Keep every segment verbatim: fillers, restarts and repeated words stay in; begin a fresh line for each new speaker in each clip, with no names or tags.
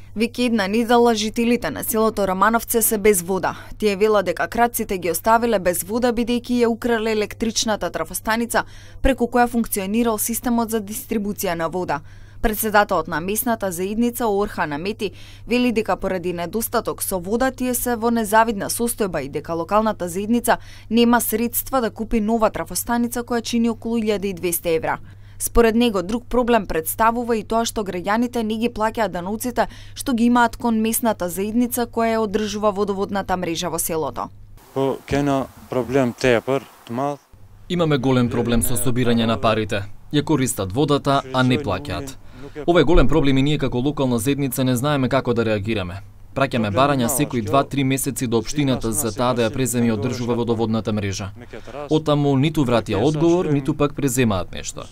Веќе една недела жителите на селото Романовце се без вода. Тие велат дека крадците ги оставиле без вода бидејќи ја украле електричната трафостаница преку која функционирал системот за дистрибуција на вода. Председателот на местната заедница Орхан Амети вели дека поради недостаток со вода тие се во незавидна состојба и дека локалната заедница нема средства да купи нова трафостаница која чини околу илјада и двесте евра. Според него, друг проблем представува и тоа што граѓаните не ги плаќаат даноците што ги имаат кон местната заедница која ја одржува водоводната мрежа во селото.
По кена проблем тепер, мал.
Имаме голем проблем со собирање на парите. Ја користат водата, а не плаќаат. Ова е голем проблем и ние како локална заедница не знаеме како да реагираме. Праќаме барања секои два-три месеци до општината за таа да ја преземе и одржува водоводната мрежа. Оттаму ниту вратија одговор, ниту пак преземаат нешто.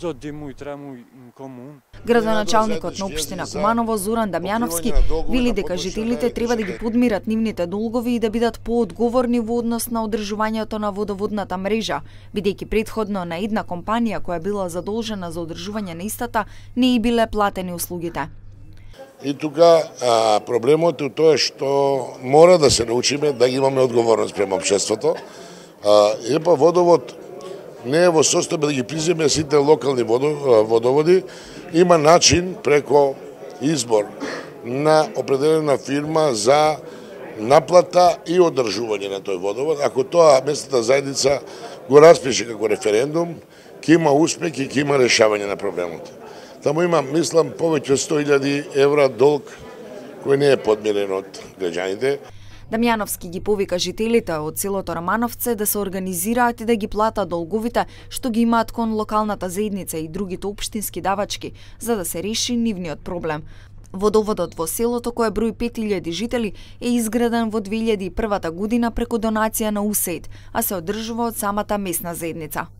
Градоначалникот на општина Куманово Зоран Дамјановски вели дека жителите треба да ги подмират нивните долгови и да бидат поодговорни во однос на одржувањето на водоводната мрежа, бидејќи претходно на една компанија која била задолжена за одржување на истата не и биле платени услугите.
И тука а, проблемот е тоа што мора да се научиме да ги имаме одговорност према општеството. Епа водовод не е во состојба да ги приземе сите локални водоводи. Има начин преко избор на определена фирма за наплата и одржување на тој водовод. Ако тоа местната заедница го распише како референдум, ќе има успех и ќе има решавање на проблемот. Таму има, мислам, повеќе од сто илјади евра долг кој не е подмирен од граѓаните.
Дамјановски ги повика жителите од селото Романовце да се организираат и да ги платат долговите што ги имаат кон локалната заедница и другите општински давачки, за да се реши нивниот проблем. Водоводот во селото, кој брои пет илјади жители, е изграден во две илјади и прва година преку донација на УСАИД, а се одржува од самата местна заедница.